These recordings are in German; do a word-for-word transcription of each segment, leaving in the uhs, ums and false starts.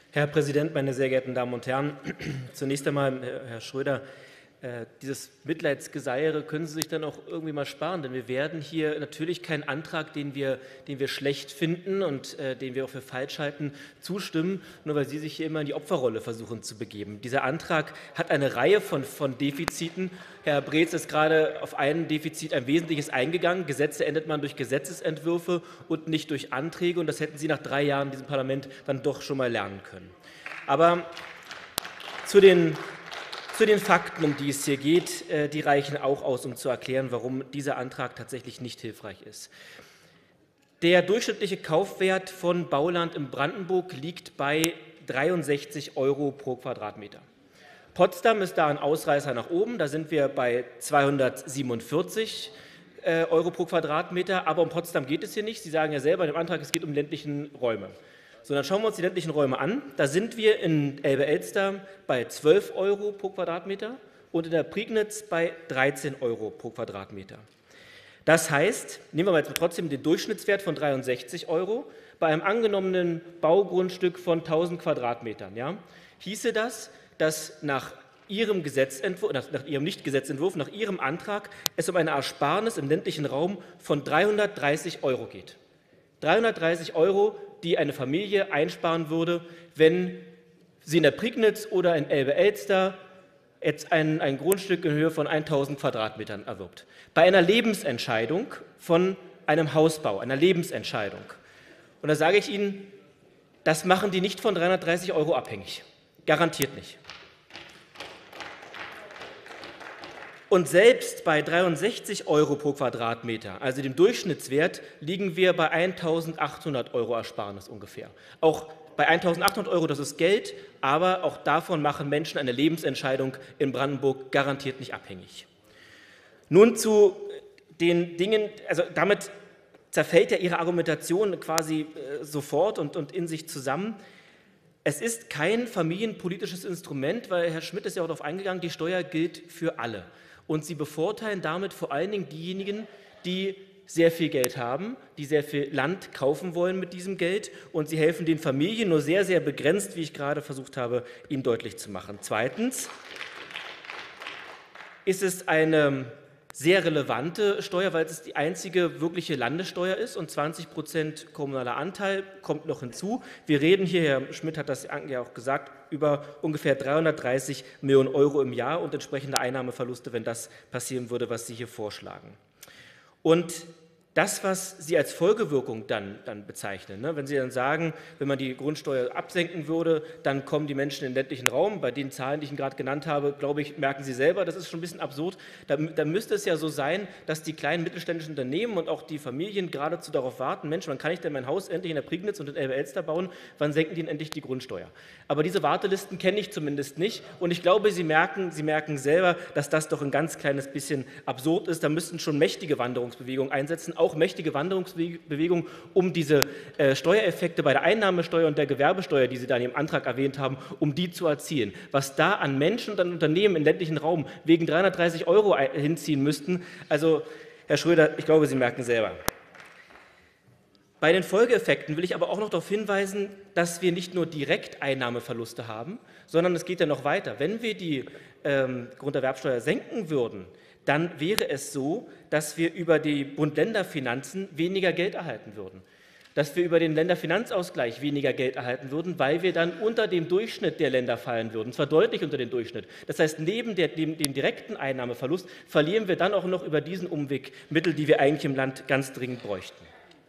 Herr Präsident, meine sehr geehrten Damen und Herren! Zunächst einmal, Herr Schröder, dieses Mitleidsgeseiere können Sie sich dann auch irgendwie mal sparen, denn wir werden hier natürlich keinen Antrag, den wir, den wir schlecht finden und äh, den wir auch für falsch halten, zustimmen, nur weil Sie sich hier immer in die Opferrolle versuchen zu begeben. Dieser Antrag hat eine Reihe von, von Defiziten. Herr Breetz ist gerade auf ein Defizit ein wesentliches eingegangen. Gesetze ändert man durch Gesetzesentwürfe und nicht durch Anträge, und das hätten Sie nach drei Jahren in diesem Parlament dann doch schon mal lernen können. Aber zu den Zu den Fakten, um die es hier geht, die reichen auch aus, um zu erklären, warum dieser Antrag tatsächlich nicht hilfreich ist. Der durchschnittliche Kaufwert von Bauland in Brandenburg liegt bei dreiundsechzig Euro pro Quadratmeter. Potsdam ist da ein Ausreißer nach oben, da sind wir bei zweihundertsiebenundvierzig Euro pro Quadratmeter, aber um Potsdam geht es hier nicht. Sie sagen ja selber in dem Antrag, es geht um ländliche Räume. So, dann schauen wir uns die ländlichen Räume an. Da sind wir in Elbe-Elster bei zwölf Euro pro Quadratmeter und in der Prignitz bei dreizehn Euro pro Quadratmeter. Das heißt, nehmen wir mal jetzt trotzdem den Durchschnittswert von dreiundsechzig Euro, bei einem angenommenen Baugrundstück von tausend Quadratmetern, ja, hieße das, dass nach Ihrem Gesetzentwurf, nach Ihrem Nicht-Gesetzentwurf, nach Ihrem Antrag es um eine Ersparnis im ländlichen Raum von dreihundertdreißig Euro geht. dreihundertdreißig Euro, die eine Familie einsparen würde, wenn sie in der Prignitz oder in Elbe-Elster jetzt ein, ein Grundstück in Höhe von tausend Quadratmetern erwirbt. Bei einer Lebensentscheidung von einem Hausbau, einer Lebensentscheidung. Und da sage ich Ihnen, das machen die nicht von dreihundertdreißig Euro abhängig. Garantiert nicht. Und selbst bei dreiundsechzig Euro pro Quadratmeter, also dem Durchschnittswert, liegen wir bei eintausendachthundert Euro Ersparnis ungefähr. Auch bei eintausendachthundert Euro, das ist Geld, aber auch davon machen Menschen eine Lebensentscheidung in Brandenburg garantiert nicht abhängig. Nun zu den Dingen, also damit zerfällt ja Ihre Argumentation quasi äh, sofort und, und in sich zusammen. Es ist kein familienpolitisches Instrument, weil Herr Schmidt ist ja auch darauf eingegangen, die Steuer gilt für alle. Und Sie bevorteilen damit vor allen Dingen diejenigen, die sehr viel Geld haben, die sehr viel Land kaufen wollen mit diesem Geld, und Sie helfen den Familien nur sehr, sehr begrenzt, wie ich gerade versucht habe, Ihnen deutlich zu machen. Zweitens ist es eine sehr relevante Steuer, weil es die einzige wirkliche Landessteuer ist, und zwanzig Prozent kommunaler Anteil kommt noch hinzu. Wir reden hier, Herr Schmidt hat das ja auch gesagt, über ungefähr dreihundertdreißig Millionen Euro im Jahr und entsprechende Einnahmeverluste, wenn das passieren würde, was Sie hier vorschlagen. Und das, was Sie als Folgewirkung dann, dann bezeichnen, ne, wenn Sie dann sagen, wenn man die Grundsteuer absenken würde, dann kommen die Menschen in den ländlichen Raum, bei den Zahlen, die ich Ihnen gerade genannt habe, glaube ich, merken Sie selber, das ist schon ein bisschen absurd. Da, da müsste es ja so sein, dass die kleinen mittelständischen Unternehmen und auch die Familien geradezu darauf warten, Mensch, wann kann ich denn mein Haus endlich in der Prignitz und in Elbe-Elster bauen, wann senken die denn endlich die Grundsteuer? Aber diese Wartelisten kenne ich zumindest nicht, und ich glaube, Sie merken, Sie merken selber, dass das doch ein ganz kleines bisschen absurd ist. Da müssten schon mächtige Wanderungsbewegungen einsetzen, auch mächtige Wanderungsbewegungen, um diese äh, Steuereffekte bei der Einnahmesteuer und der Gewerbesteuer, die Sie da in Ihrem Antrag erwähnt haben, um die zu erzielen. Was da an Menschen und an Unternehmen im ländlichen Raum wegen dreihundertdreißig Euro hinziehen müssten, also Herr Schröder, ich glaube, Sie merken selber. Bei den Folgeeffekten will ich aber auch noch darauf hinweisen, dass wir nicht nur direkt Einnahmeverluste haben, sondern es geht ja noch weiter. Wenn wir die ähm, Grunderwerbsteuer senken würden, dann wäre es so, dass wir über die Bund-Länder-Finanzen weniger Geld erhalten würden. Dass wir über den Länderfinanzausgleich weniger Geld erhalten würden, weil wir dann unter dem Durchschnitt der Länder fallen würden, zwar deutlich unter den Durchschnitt. Das heißt, neben der, dem, dem direkten Einnahmeverlust verlieren wir dann auch noch über diesen Umweg Mittel, die wir eigentlich im Land ganz dringend bräuchten.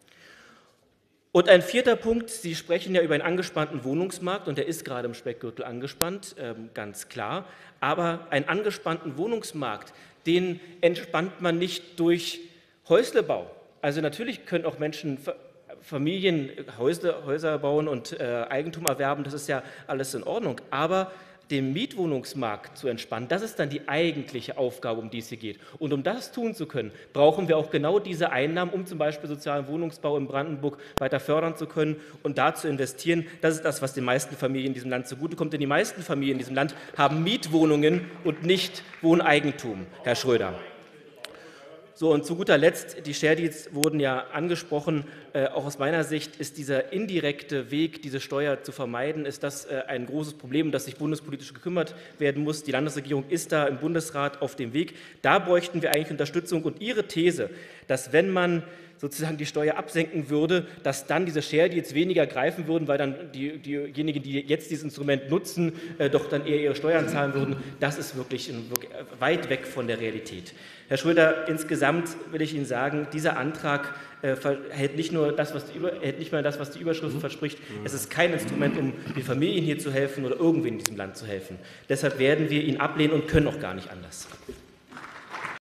Und ein vierter Punkt, Sie sprechen ja über einen angespannten Wohnungsmarkt, und der ist gerade im Speckgürtel angespannt, ganz klar. Aber einen angespannten Wohnungsmarkt, den entspannt man nicht durch Häuslebau. Also natürlich können auch Menschen, Familien Häusle, Häuser bauen und äh, Eigentum erwerben, das ist ja alles in Ordnung. Aber den Mietwohnungsmarkt zu entspannen, das ist dann die eigentliche Aufgabe, um die es hier geht. Und um das tun zu können, brauchen wir auch genau diese Einnahmen, um zum Beispiel sozialen Wohnungsbau in Brandenburg weiter fördern zu können und da zu investieren. Das ist das, was den meisten Familien in diesem Land zugutekommt. Denn die meisten Familien in diesem Land haben Mietwohnungen und nicht Wohneigentum, Herr Schröder. So, und zu guter Letzt, die Share Deals wurden ja angesprochen. Äh, auch aus meiner Sicht ist dieser indirekte Weg, diese Steuer zu vermeiden, ist das äh, ein großes Problem, um das sich bundespolitisch gekümmert werden muss. Die Landesregierung ist da im Bundesrat auf dem Weg. Da bräuchten wir eigentlich Unterstützung. Und Ihre These, dass wenn man sozusagen die Steuer absenken würde, dass dann diese Share Deals weniger greifen würden, weil dann die, diejenigen, die jetzt dieses Instrument nutzen, äh, doch dann eher ihre Steuern zahlen würden, das ist wirklich, ein, wirklich weit weg von der Realität. Herr Schröder, insgesamt will ich Ihnen sagen, dieser Antrag äh, hält nicht nur das, was die Über, hält nicht mehr das, was die Überschrift mhm. verspricht. Es ist kein Instrument, um den Familien hier zu helfen oder irgendwen in diesem Land zu helfen. Deshalb werden wir ihn ablehnen und können auch gar nicht anders.